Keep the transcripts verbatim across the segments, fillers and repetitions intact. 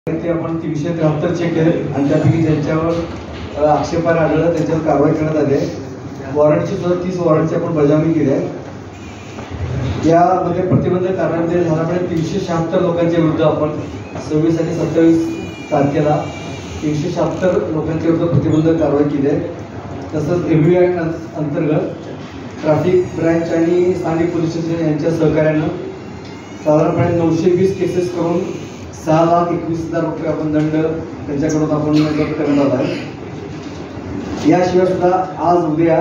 ते आपण तीनशे त्र्याहत्तर चेक केले आणि त्यापैकी ज्यांच्यावर आक्षेपार्ह आढळलं त्यांच्यावर कारवाई करण्यात आली आहे। वॉरंटची सुद्धा तीस वॉरंटची आपण बजावणी केली आहे। यामध्ये प्रतिबंधक कारणामध्ये झाल्यामुळे तीनशे शहात्तर लोकांच्या विरुद्ध आपण सव्वीस आणि सत्तावीस तारखेला तीनशे शहात्तर लोकांच्या विरुद्ध प्रतिबंधक कारवाई केली आहे। तसंच एमव्ही ॲक्ट अंतर्गत ट्रॅफिक ब्रँच आणि स्थानिक पोलीस स्टेशन यांच्या सहकार्यानं साधारणपणे नऊशे वीस केसेस करून सहा लाख एकवीस हजार रुपये आपण दंड त्यांच्याकडून आपण जप्त करण्यात आला आहे। याशिवाय सुद्धा आज उद्या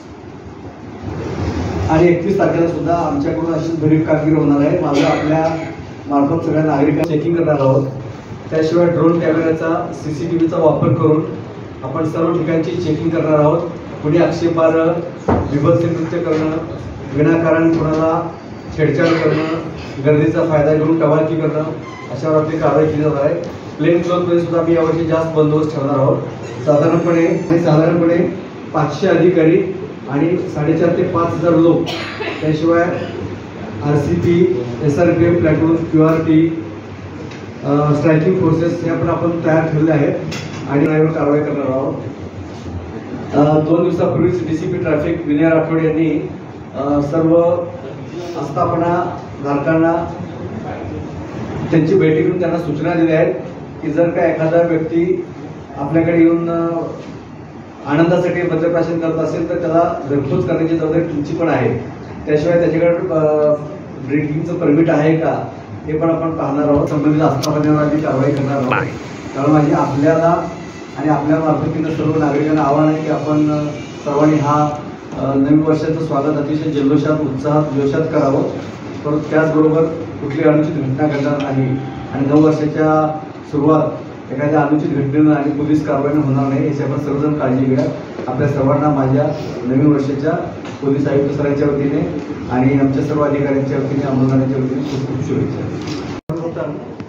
आणि एकतीस तारखेला सुद्धा आमच्याकडून अशीच भरीव कामगिरी होणार आहे। माझं आपल्या मार्फत सगळ्या नागरिकांना चेकिंग करणार आहोत। त्याशिवाय ड्रोन कॅमेऱ्याचा सी सी टी व्हीचा वापर करून आपण सर्व ठिकाणची चेकिंग करणार आहोत। कुणी आक्षेपार्ह विभत्स कृत्य करणं, विनाकारण कोणाला छेडछाड करणं, गर्दीचा फायदा घेऊन टवाळकी करणं अशावर आपली कारवाई केली जाणार आहे। प्लेन क्लोथमध्ये सुद्धा आम्ही यावर्षी जास्त बंदोबस्त ठेवणार आहोत। साधारणपणे साधारणपणे पाचशे अधिकारी आणि साडेचार ते पाच हजार लोक, त्याशिवाय R C P, S R P F platoon, Q R T, striking forces हे आपण आपण तयार ठेवले आहेत आणि यावर कारवाई करणार आहोत। दोन दिवसापूर्वीच D C P traffic Vinay Rathod यांनी सर्व आस्थापना धारकांना त्यांची बैठक घेऊन त्यांना सूचना दिल्या आहेत की जर का एखादा व्यक्ती आपल्याकडे येऊन आनंदासाठी मद्यप्राशन करत असेल तर त्याला घरपोच करण्याची जबाबदारी तुमची पण आहे। त्याशिवाय त्याच्याकडे ड्रिंकिंगचं परमिट आहे का हे पण आपण पाहणार आहोत। संबंधित आस्थापनेवर आधी कारवाई करणार आहोत। कारण माझी आपल्याला आणि आपल्या मार्फतीनं सर्व नागरिकांना आव्हान आहे की आपण सर्वांनी हा नवीन वर्षाचं स्वागत अतिशय जल्लोषात, उत्साहात, जोशात करावं। परंतु त्याचबरोबर कुठली अनुचित घटना घडणार नाही आणि नऊ वर्षाच्या सुरुवात एखाद्या अनुचित घटनेनं आणि पोलीस कारवाईनं होणार नाही याची आपण सर्वजण काळजी घ्या। आपल्या सर्वांना माझ्या नवीन वर्षाच्या पोलीस आयुक्त सरांच्या वतीने आणि आमच्या सर्व अधिकाऱ्यांच्या वतीने, अंमलदारांच्या वतीने खूप खूप शुभेच्छा।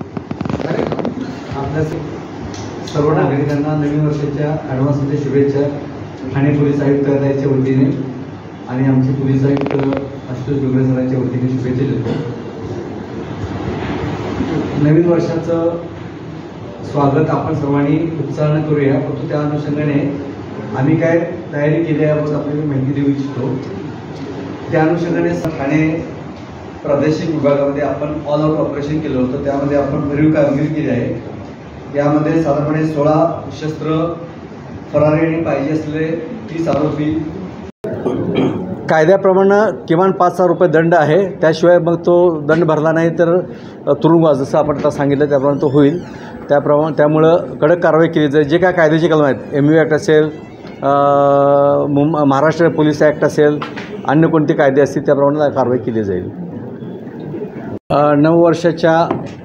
आपल्या सर्व नागरिकांना नवीन वर्षाच्या ॲडव्हान्समध्ये शुभेच्छा ठाणे पोलीस आयुक्त कार्यालयाच्या वतीने आणि आमचे पोलीस आयुक्त आशुतोष डोंगरे सरांच्या वतीने शुभेच्छा देतो। नवीन वर्षाचं स्वागत आपण सर्वांनी उत्साहानं करूया, परंतु त्या अनुषंगाने आम्ही काय तयारी केली आहे याबाबत आपल्याला माहिती देऊ इच्छितो। त्या अनुषंगाने ठाणे प्रादेशिक विभागामध्ये आपण ऑल आउट ऑपरेशन केलं होतं, त्यामध्ये आपण भरीव कामगिरी केली आहे। यामध्ये साधारणपणे सोळा शस्त्र फरारी आणि पाहिजे असलेले तीस आरोपी, कायद्याप्रमाणे किमान पाच हजार रुपये दंड आहे। त्याशिवाय मग तो दंड भरला नाही तर तुरुंगवास जसं आपण आता सांगितलं त्याप्रमाणे तो होईल। त्याप्रमाणे त्यामुळं कडक कारवाई केली जाईल। जे काय कायद्याचे कलम आहेत, एम व्ही ॲक्ट असेल, मुं महाराष्ट्र पोलीस ॲक्ट असेल, अन्य कोणते कायदे असतील त्याप्रमाणे कारवाई केली जाईल। नऊ वर्षाच्या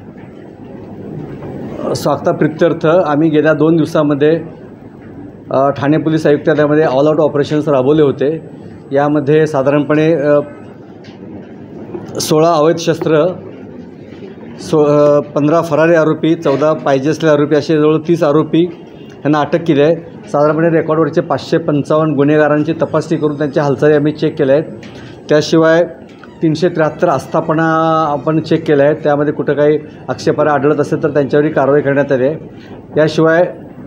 स्वागताप्रित्यर्थ आम्ही गेल्या दोन दिवसामध्ये ठाणे पोलीस आयुक्तालयामध्ये ऑल आउट ऑपरेशन्स राबवले होते। यामध्ये साधारणपणे सोळा अवैध शस्त्र, सो पंधरा फरारी आरोपी, चौदा पाहिजे असलेले आरोपी असे जवळ तीस आरोपी यांना अटक केली आहे। साधारणपणे रेकॉर्डवरचे पाचशे पंचावन्न गुन्हेगारांची तपासणी करून त्यांच्या हालचाली आम्ही चेक केल्या आहेत। त्याशिवाय तीनशे त्र्याहत्तर आस्थापना आपण चेक केल्या आहेत, त्यामध्ये कुठं काही आक्षेपार्ह आढळत असेल तर त्यांच्यावरही कारवाई करण्यात आली आहे। त्याशिवाय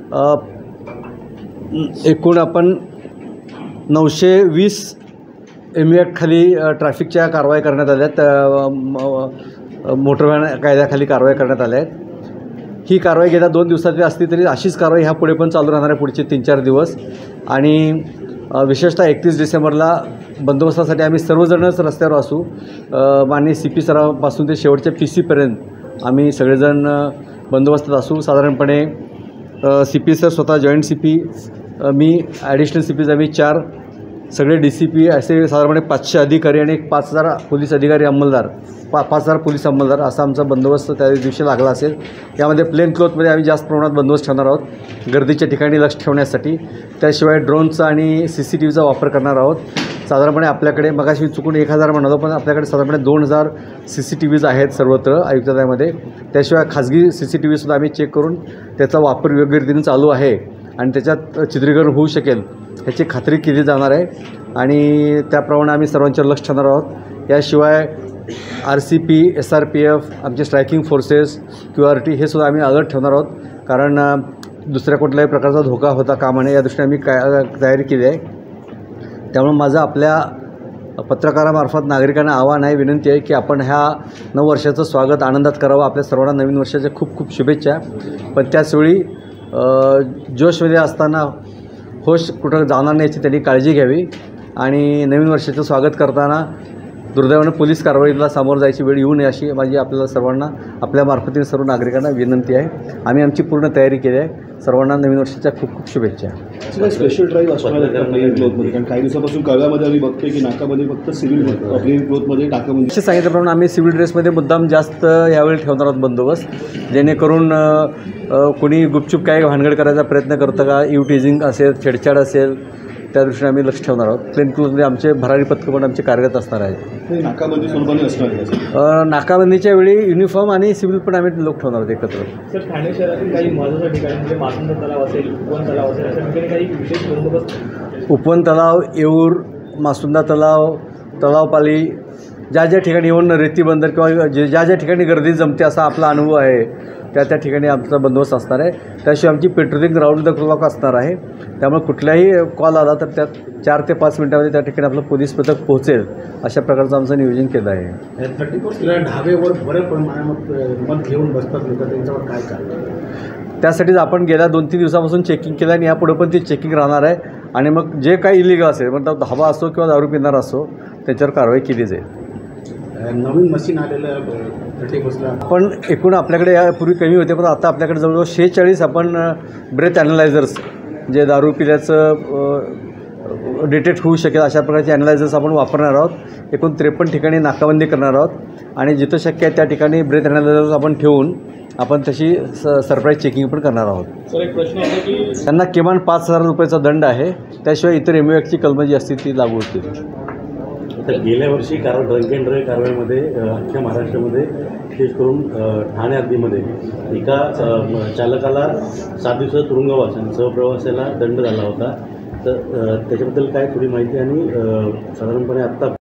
एकूण आपण नऊशे वीस एम व्ही ॲक्टखाली ट्रॅफिकच्या कारवाई करण्यात आल्या आहेत, मोटर व्हॅन कायद्याखाली कारवाई करण्यात आल्या आहेत। ही कारवाई गेल्या दोन दिवसाची असली तरी अशीच कारवाई ह्या पुढे पण चालू राहणार आहे पुढचे तीन चार दिवस। आणि विशेषतः एकतीस डिसेंबरला बंदोबस्तासाठी आम्ही सर्वजणच रस्त्यावर असू। माननीय सी पी सरापासून ते शेवटच्या पी सीपर्यंत आम्ही सगळेजण बंदोबस्तात असू। साधारणपणे सी पी सर स्वतः जॉईंट सी पी, मी ॲडिशनल सी पीज आम्ही चार, सगळे डी सी पी असे साधारणपणे पाचशे अधिकारी आणि एक पाच हजार पोलीस अधिकारी अंमलदार, पा पाच हजार पोलीस अंमलदार असा आमचा बंदोबस्त त्या दिवशी लागला असेल। यामध्ये प्लेन क्लोथमध्ये आम्ही जास्त प्रमाणात बंदोबस्त ठेवणार आहोत गर्दीच्या ठिकाणी लक्ष ठेवण्यासाठी। त्याशिवाय ड्रोनचा आणि सी सी टी व्हीचा वापर करणार आहोत। साधारणपणे आपल्याकडे मगाशी चुकून एक हजार म्हणालो, पण आपल्याकडे साधारणपणे दोन हजार सी सी टी व्हीज आहेत सर्वत्र आयुक्तालयामध्ये। त्याशिवाय खाजगी सी सी टी व्हीसुद्धा आम्ही चेक करून त्याचा वापर योग्य रीतीने चालू आहे आणि त्याच्यात चित्रीकरण होऊ शकेल ह्याची खात्री केली जाणार आहे आणि त्याप्रमाणे आम्ही सर्वांच्यावर लक्ष ठेवणार आहोत। याशिवाय R C P, S R P F, आमचे striking forces, Q R T हे सुद्धा आम्ही अलर्ट ठेवणार आहोत. कारण अ, दुसऱ्या कुठल्याही प्रकारचा धोका होता कामा नये या दृष्टीने आम्ही काय तयारी केली आहे. त्यामुळे माझं आपल्या पत्रकारामार्फत नागरिकांना आव्हान आहे, विनंती आहे की आपण ह्या नववर्षाचं स्वागत आनंदात करावं. आपल्या सर्वांना नवीन वर्षाच्या खूप खूप शुभेच्छा. पण त्याचवेळी जोशमध्ये असताना होश कुठं जाणार नाही याची त्यांनी काळजी घ्यावी. आणि नवीन वर्षाचं स्वागत करताना दुर्दैवानं पोलीस कारवाईला सामोरं जायची वेळ येऊ नये अशी माझी आपल्याला सर्वांना आपल्या मार्फतीने सर्व नागरिकांना विनंती आहे. आम्ही आमची पूर्ण तयारी केली आहे. सर्वांना नवीन वर्षाच्या खूप खूप शुभेच्छा. स्पेशल ड्राईव्ह असणार आहे क्लोथमध्ये, कारण काही दिवसापासून कळव्यामध्ये आम्ही बघतोय की नाकामध्ये फक्त सिव्हिल प्लेन क्लोथमध्ये टाकामध्ये असे सांगितल्याप्रमाणे आम्ही सिव्हिल ड्रेसमध्ये मुद्दाम जास्त यावेळी ठेवणार आहोत बंदोबस्त, जेणेकरून कोणी गुपचूप काय भानगड करायचा प्रयत्न करतं का, इव्हटिझिंग असेल, छेडछाड असेल, त्या दृष्टीने आम्ही लक्ष ठेवणार आहोत. प्लेन क्लोथमध्ये आमचे भरारी पथकं पण आमचे कार्यरत असणार आहेत. नाकाबंदी स्वरूपाने असणार आहे. नाकाबंदीच्या वेळी युनिफॉर्म आणि सिव्हिल पण आम्ही लोक ठेवणार आहोत एकत्र. सर, ठाणे शहरातील काही महत्त्वाच्या ठिकाणी म्हणजे मासुंदा तलाव असेल, उपवन तलाव असेल, अशा ठिकाणी काही विशेष बंदोबस्त. उपवन तलाव, येऊर, मासुंदा तलाव, तलावपाली, ज्या ज्या ठिकाणी येऊन रेती बंदर किंवा जे ज्या ज्या ठिकाणी गर्दी जमते असा आपला अनुभव आहे त्या त्या ठिकाणी आमचा बंदोबस्त असणार आहे. त्याशिवाय आमची पेट्रोलिंग राऊंड द क्लॉक असणार आहे. त्यामुळे कुठलाही कॉल आला तर त्यात चार ते पाच मिनटामध्ये त्या ठिकाणी आपलं पोलीस पथक पोहोचेल अशा प्रकारचं आमचं नियोजन केलं आहे. थर्टी फोर्थ ढाबेवर बऱ्याच प्रमाणात मत घेऊन बसतात लोक, त्यांच्यावर काय चालतं? त्यासाठीच आपण गेल्या दोन तीन दिवसापासून चेकिंग केलं आणि यापुढे पण ती चेकिंग राहणार आहे. आणि मग जे काही इलिगल असेल, म्हणजे धाबा असो किंवा दारू पिणार असो, त्याच्यावर कारवाई केली जाईल. नवीन मशीन आलेलं थर्टी फोर्थला पण एकूण आपल्याकडे यापूर्वी कमी होते, पण आता आपल्याकडे जवळजवळ शेहेचाळीस आपण ब्रेथ ॲनालायझर्स, जे दारू पिल्याचं डिटेक्ट होऊ शकेल अशा प्रकारचे ॲनालायझर्स आपण वापरणार आहोत. एकूण त्रेपन्न ठिकाणी नाकाबंदी करणार आहोत आणि जिथं शक्य आहे त्या ठिकाणी ब्रेथ ॲनालायझर्स आपण ठेवून आपण तशी स सरप्राईज चेकिंग पण करणार आहोत. सर, एक प्रश्न आहे की त्यांना किमान पाच हजार रुपयाचा दंड आहे. त्याशिवाय इतर एम ॲक्टची कलमं जी असतील ती लागू होतील. तर गेल्या वर्षी कार ड्रंक अँड ड्राईव्ह कारवाईमध्ये अख्ख्या महाराष्ट्रामध्ये विशेष करून ठाणे हद्दीमध्ये एका चालकाला सात दिवसाचा तुरुंगवास आणि सहप्रवासाला दंड झाला होता. तर त्याच्याबद्दल काय थोडी माहिती आणि साधारणपणे आत्ता